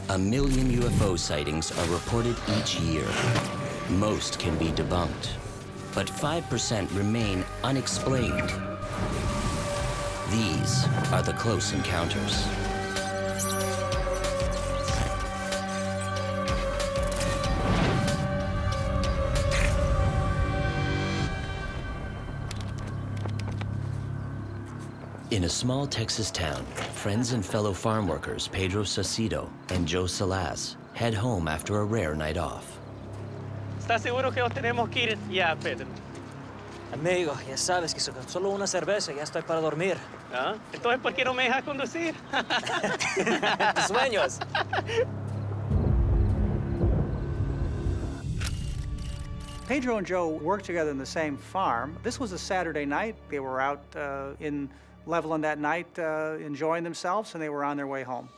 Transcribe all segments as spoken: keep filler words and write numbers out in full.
A million U F O sightings are reported each year. Most can be debunked, but five percent remain unexplained. These are the close encounters. In a small Texas town, friends and fellow farm workers Pedro Saucedo and Joe Salaz head home after a rare night off. ¿Estás seguro que nos tenemos que ir ya, Pedro? Amigo, ya sabes que solo una cerveza y ya estoy para dormir. ¿Ah? Entonces, ¿por qué no me dejas conducir? Tus sueños. Pedro and Joe worked together in the same farm. This was a Saturday night. They were out uh, in Levelland that night uh, enjoying themselves, and they were on their way home.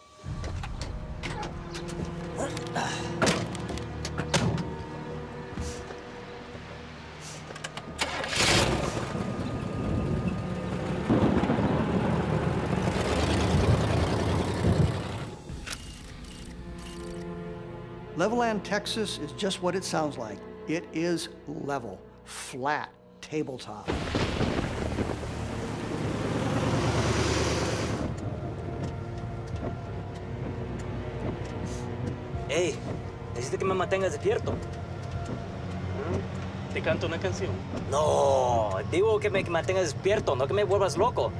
Levelland, Texas is just what it sounds like. It is level, flat, tabletop. Hey, necesito que me mantengas despierto. ¿Te canto una canción? No, digo que me mantengas despierto, no que me vuelvas loco.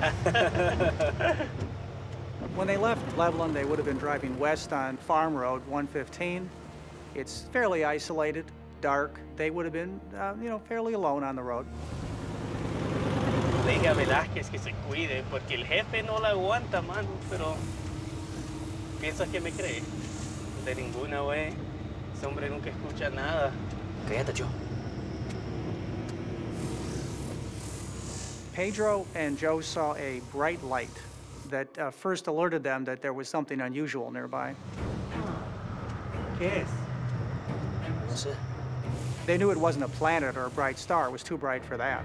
When they left Levelland, they would have been driving west on Farm Road one fifteen. It's fairly isolated, dark. They would have been, uh, you know, fairly alone on the road. Le dije a Velázquez que se cuide, porque el jefe no la aguanta, mano, pero ¿piensas que me cree? De ninguna, güey. Ese hombre nunca escucha nada. Cállate, Joe. Pedro and Joe saw a bright light that uh, first alerted them that there was something unusual nearby. ¿Qué es? No sé. They knew it wasn't a planet or a bright star. It was too bright for that.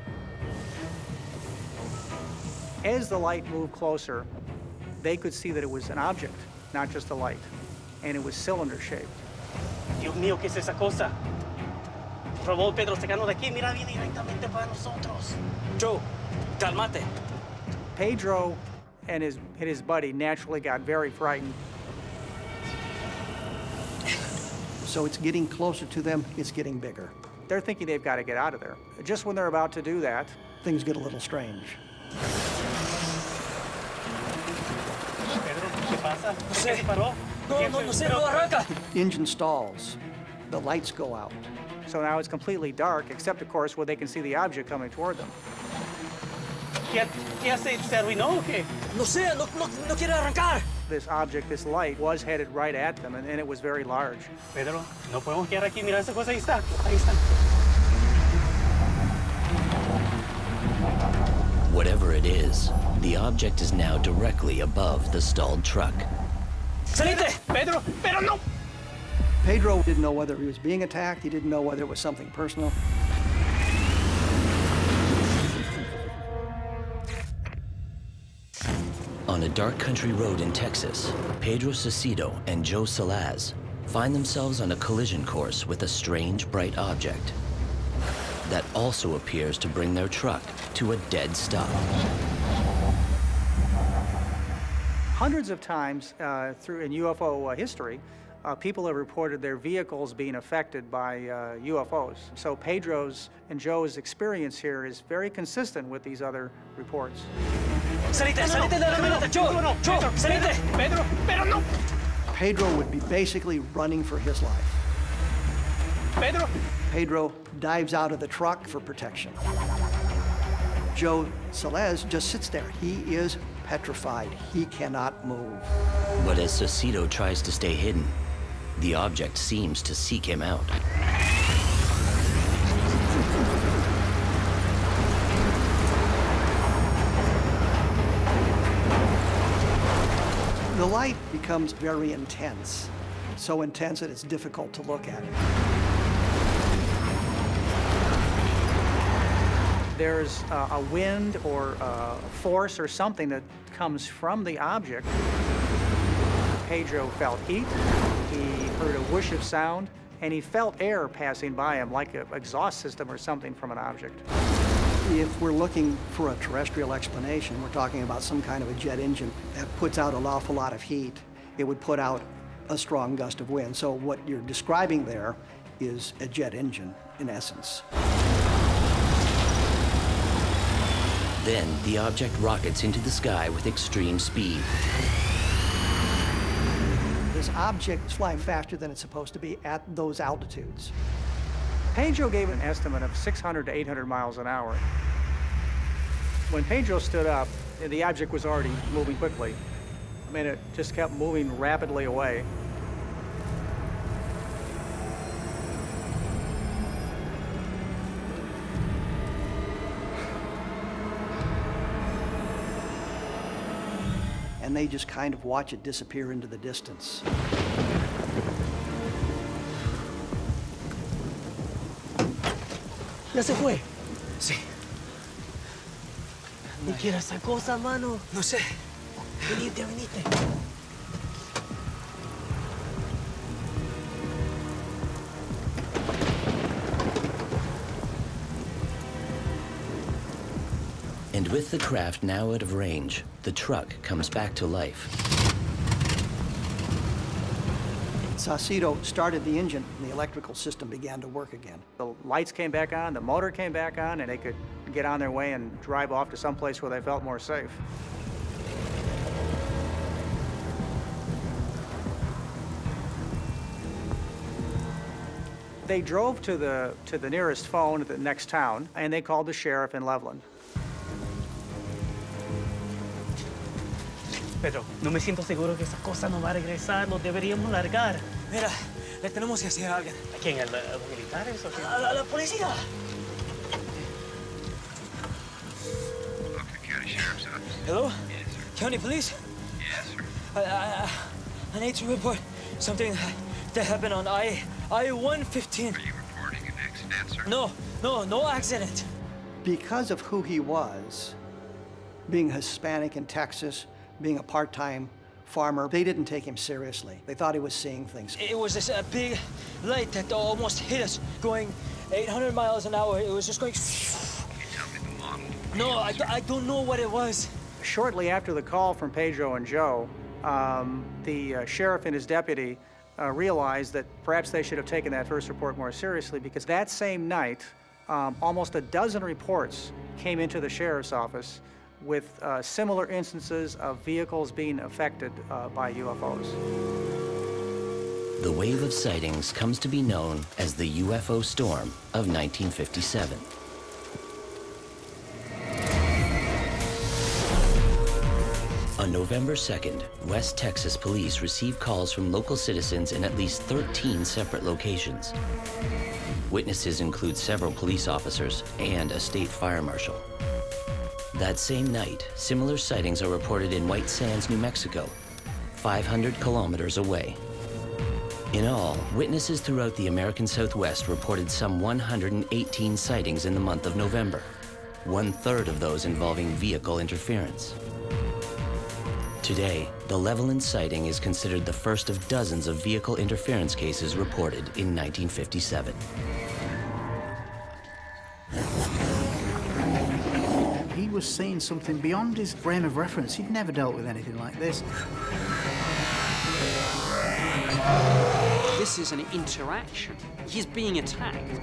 As the light moved closer, they could see that it was an object, not just a light, and it was cylinder-shaped. Dios mío, ¿qué es esa cosa? Por favor, Pedro, sacanos de aquí. Mira, viene directamente para nosotros. Joe, calmate. Pedro and his, and his buddy naturally got very frightened. So it's getting closer to them, it's getting bigger. They're thinking they've got to get out of there. Just when they're about to do that, things get a little strange. Pedro, ¿qué pasa? ¿Por qué se paró? No, no, no sé, no arranca. Engine stalls. The lights go out. So now it's completely dark, except, of course, where they can see the object coming toward them. ¿Qué, qué hace? ¿Se arruinó o qué? No sé, no, no, no quiere arrancar. This object, this light, was headed right at them, and, and it was very large. Pedro, no podemos quedar aquí. Mira esa cosa, ahí está, ahí está. Whatever it is, the object is now directly above the stalled truck. ¡Salite! Pedro, Pedro, no! Pedro didn't know whether he was being attacked. He didn't know whether it was something personal. On a dark country road in Texas, Pedro Saucedo and Joe Salaz find themselves on a collision course with a strange bright object that also appears to bring their truck to a dead stop. Hundreds of times uh, through in U F O uh, history, uh, people have reported their vehicles being affected by uh, U F Os. So Pedro's and Joe's experience here is very consistent with these other reports. Salite, salite de la camioneta, Joe, no, no, Joe, Pedro, salite. Pedro, Pedro, no! Pedro would be basically running for his life. Pedro! Pedro dives out of the truck for protection. Joe Salaz just sits there. He is petrified. He cannot move. But as Saucedo tries to stay hidden, the object seems to seek him out. The light becomes very intense, so intense that it's difficult to look at. There's uh, a wind or a force or something that comes from the object, Pedro felt heat, he heard a whoosh of sound, and he felt air passing by him, like an exhaust system or something from an object. If we're looking for a terrestrial explanation, we're talking about some kind of a jet engine that puts out an awful lot of heat. It would put out a strong gust of wind. So what you're describing there is a jet engine, in essence. Then the object rockets into the sky with extreme speed. This object is flying faster than it's supposed to be at those altitudes. Pedro gave an estimate of six hundred to eight hundred miles an hour. When Pedro stood up, the object was already moving quickly. I mean, it just kept moving rapidly away. And they just kind of watch it disappear into the distance. ¿Ya se fue? Sí. ¿Y qué era esa cosa, mano? No sé. Venite, venite. And with the craft now out of range, the truck comes back to life. Saucedo started the engine, and the electrical system began to work again. The lights came back on, the motor came back on, and they could get on their way and drive off to some place where they felt more safe. They drove to the, to the nearest phone at the next town, and they called the sheriff in Loveland. Pedro, no me siento seguro que esa cosa no va a regresar. Nos deberíamos largar. Mira, le tenemos que decir a alguien. ¿A quién? ¿A los militares o qué? ¡A la, a la policía! Local County Sheriff's Office. Hello? Yes, sir. County Police? Yes, sir. I, I, I need to report something that happened on I I one fifteen. Are you reporting an accident, sir? No, no, no accident. Because of who he was, being Hispanic in Texas, being a part-time farmer, they didn't take him seriously. They thought he was seeing things. It was this a big light that almost hit us, going eight hundred miles an hour. It was just going. Can you tell me the model? No, I, I don't know what it was. Shortly after the call from Pedro and Joe, um, the uh, sheriff and his deputy uh, realized that perhaps they should have taken that first report more seriously, because that same night, um, almost a dozen reports came into the sheriff's office with uh, similar instances of vehicles being affected uh, by U F Os. The wave of sightings comes to be known as the U F O storm of nineteen fifty-seven. On November second, West Texas police received calls from local citizens in at least thirteen separate locations. Witnesses include several police officers and a state fire marshal. That same night, similar sightings are reported in White Sands, New Mexico, five hundred kilometers away. In all, witnesses throughout the American Southwest reported some one hundred eighteen sightings in the month of November, one-third of those involving vehicle interference. Today, the Levelland sighting is considered the first of dozens of vehicle interference cases reported in nineteen fifty-seven. He was seeing something beyond his frame of reference. He'd never dealt with anything like this. This is an interaction. He's being attacked.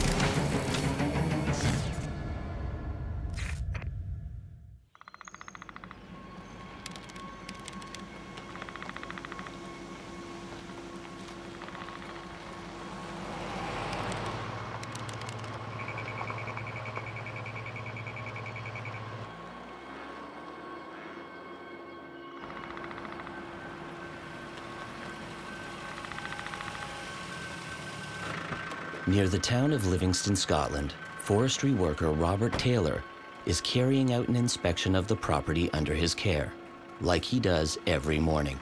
Near the town of Livingston, Scotland, forestry worker Robert Taylor is carrying out an inspection of the property under his care, like he does every morning.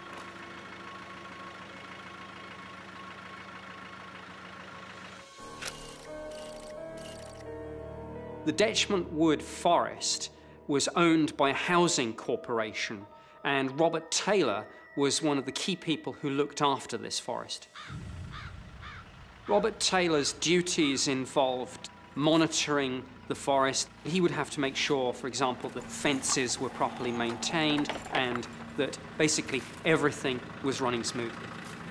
The Detchment Wood Forest was owned by a housing corporation, and Robert Taylor was one of the key people who looked after this forest. Robert Taylor's duties involved monitoring the forest. He would have to make sure, for example, that fences were properly maintained and that basically everything was running smoothly.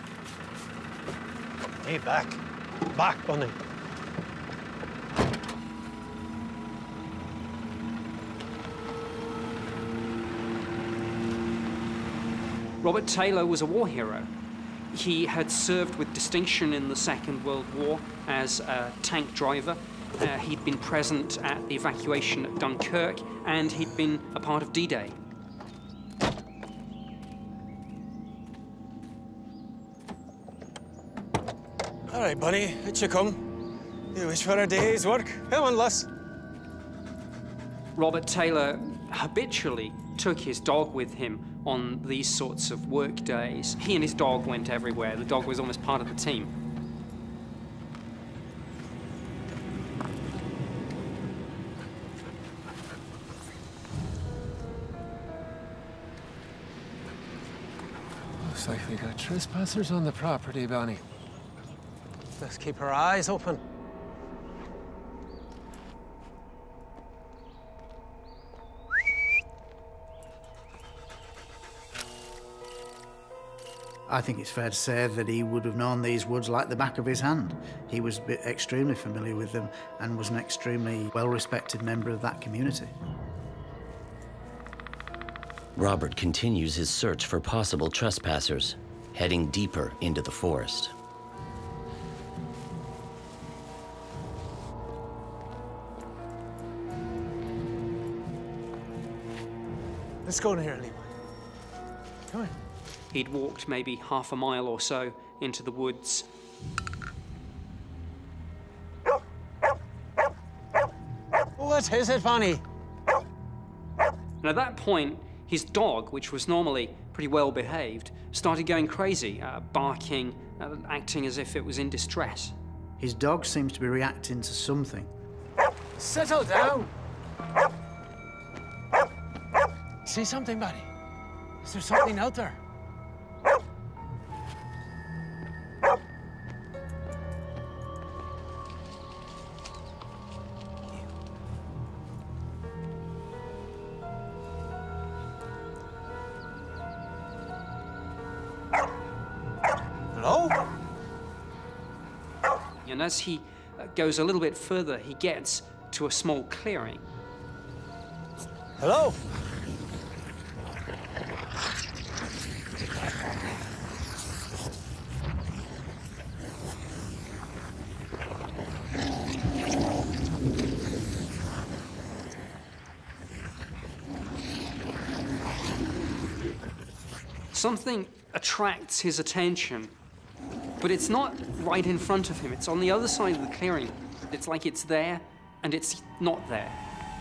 Hey, back. Back, Bunny. Robert Taylor was a war hero. He had served with distinction in the Second World War as a tank driver. Uh, he'd been present at the evacuation at Dunkirk, and he'd been a part of D Day. All right, Bunny, out you come. You wish for a day's work? Come on, lass. Robert Taylor habitually took his dog with him on these sorts of work days. He and his dog went everywhere. The dog was almost part of the team. Looks like we got trespassers on the property, Bonnie. Let's keep our eyes open. I think it's fair to say that he would have known these woods like the back of his hand. He was extremely familiar with them and was an extremely well-respected member of that community. Robert continues his search for possible trespassers, heading deeper into the forest. Let's go in here, Levi. Come on. He'd walked maybe half a mile or so into the woods. What is it, Bonnie? And at that point, his dog, which was normally pretty well behaved, started going crazy, uh, barking, uh, acting as if it was in distress. His dog seems to be reacting to something. Settle down. See something, buddy? Is there something out there? Hello? And as he uh, goes a little bit further, he gets to a small clearing. Hello? Something attracts his attention, but it's not right in front of him. It's on the other side of the clearing. It's like it's there, and it's not there.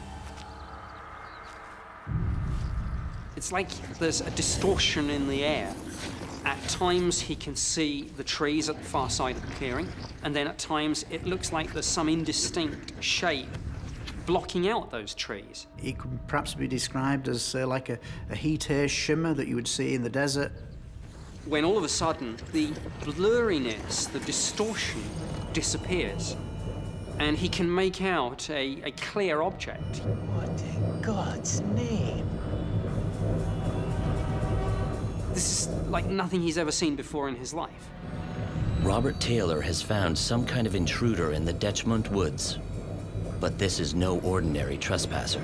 It's like there's a distortion in the air. At times, he can see the trees at the far side of the clearing, and then at times, it looks like there's some indistinct shape blocking out those trees. It could perhaps be described as uh, like a, a heat haze shimmer that you would see in the desert. When all of a sudden, the blurriness, the distortion disappears, and he can make out a, a clear object. What in God's name? This is like nothing he's ever seen before in his life. Robert Taylor has found some kind of intruder in the Dechmont woods. But this is no ordinary trespasser.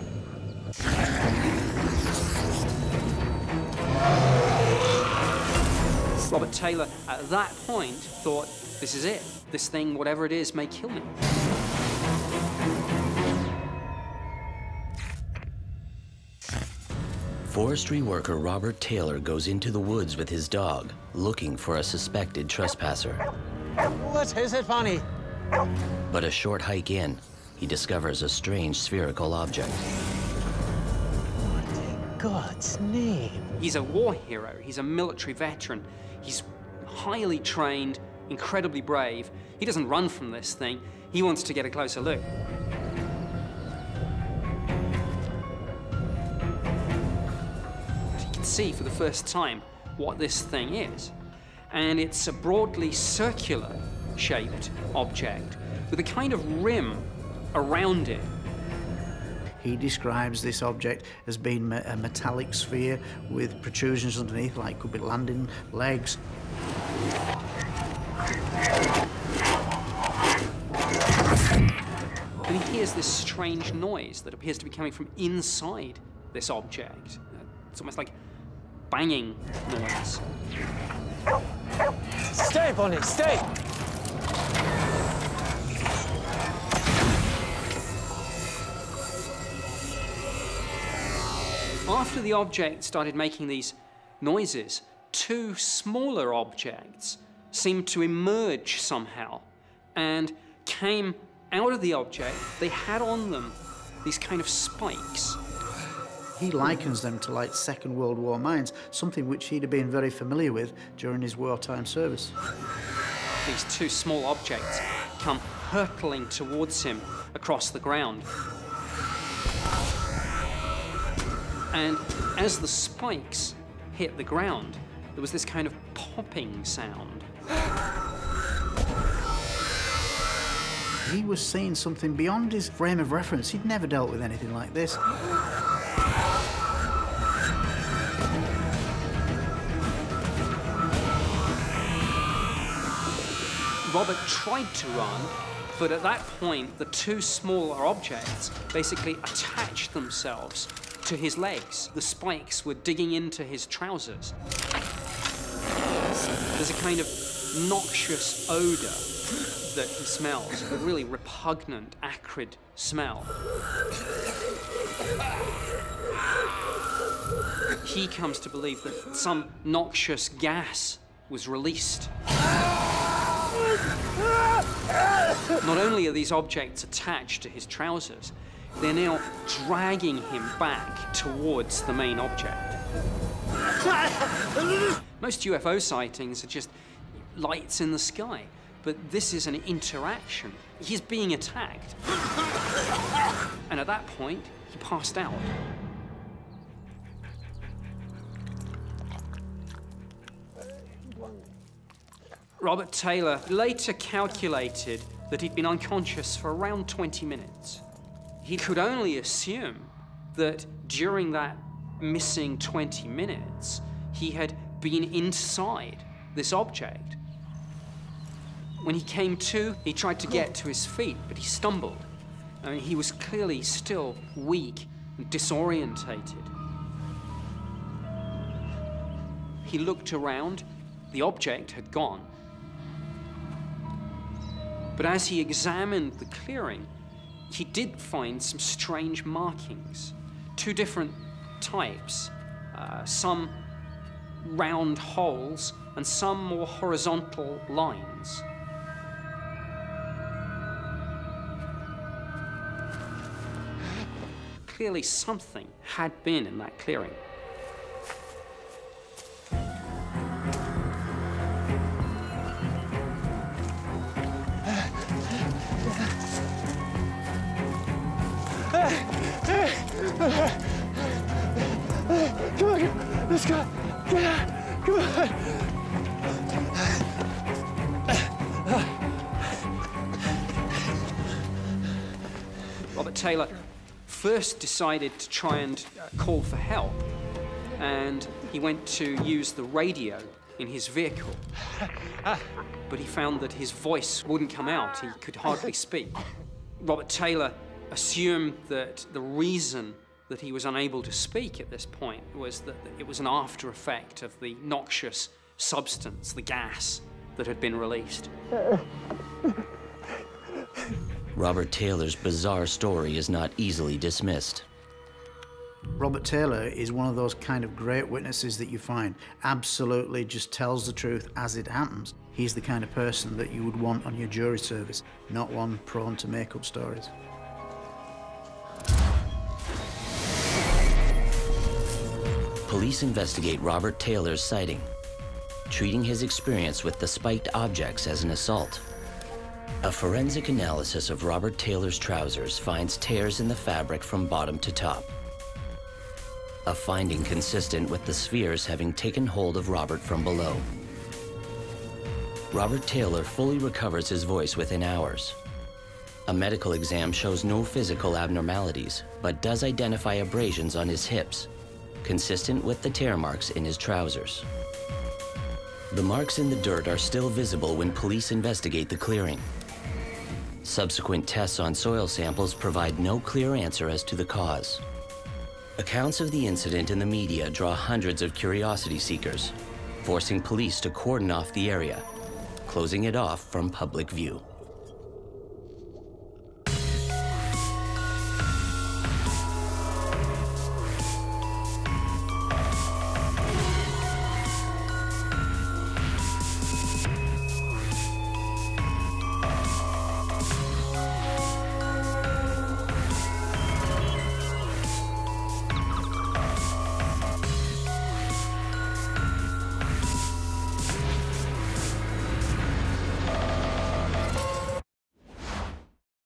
Robert Taylor, at that point, thought, this is it. This thing, whatever it is, may kill me. Forestry worker Robert Taylor goes into the woods with his dog, looking for a suspected trespasser. What is it, Bonnie? But a short hike in, he discovers a strange spherical object. What in God's name? He's a war hero. He's a military veteran. He's highly trained, incredibly brave. He doesn't run from this thing. He wants to get a closer look. He can see for the first time what this thing is. And it's a broadly circular shaped object with a kind of rim around it. He describes this object as being a metallic sphere with protrusions underneath, like could be landing legs. And he hears this strange noise that appears to be coming from inside this object. It's almost like banging noise. Stay, Bonnie, stay! After the object started making these noises, two smaller objects seemed to emerge somehow and came out of the object. They had on them these kind of spikes. He likens them to like Second World War mines, something which he'd have been very familiar with during his wartime service. These two small objects come hurtling towards him across the ground. And as the spikes hit the ground, there was this kind of popping sound. He was seeing something beyond his frame of reference. He'd never dealt with anything like this. Robert tried to run, but at that point, the two smaller objects basically attached themselves to his legs. The spikes were digging into his trousers. There's a kind of noxious odor that he smells, a really repugnant, acrid smell. He comes to believe that some noxious gas was released. Not only are these objects attached to his trousers, they're now dragging him back towards the main object. Most U F O sightings are just lights in the sky, but this is an interaction. He's being attacked. And at that point, he passed out. Robert Taylor later calculated that he'd been unconscious for around twenty minutes. He could only assume that during that missing twenty minutes, he had been inside this object. When he came to, he tried to get to his feet, but he stumbled. I mean, he was clearly still weak and disorientated. He looked around. The object had gone. But as he examined the clearing, he did find some strange markings, two different types, uh, some round holes and some more horizontal lines. Clearly something had been in that clearing. Come on, let's go. Get out. Come on. Robert Taylor first decided to try and uh, call for help, and he went to use the radio in his vehicle. But he found that his voice wouldn't come out. He could hardly speak. Robert Taylor assumed that the reason that he was unable to speak at this point was that it was an after effect of the noxious substance, the gas, that had been released. Robert Taylor's bizarre story is not easily dismissed. Robert Taylor is one of those kind of great witnesses that you find absolutely just tells the truth as it happens. He's the kind of person that you would want on your jury service, not one prone to make up stories. Police investigate Robert Taylor's sighting, treating his experience with the spiked objects as an assault. A forensic analysis of Robert Taylor's trousers finds tears in the fabric from bottom to top. a finding consistent with the spheres having taken hold of Robert from below. Robert Taylor fully recovers his voice within hours. A medical exam shows no physical abnormalities, but does identify abrasions on his hips, consistent with the tear marks in his trousers. The marks in the dirt are still visible when police investigate the clearing. Subsequent tests on soil samples provide no clear answer as to the cause. Accounts of the incident in the media draw hundreds of curiosity seekers, forcing police to cordon off the area, closing it off from public view.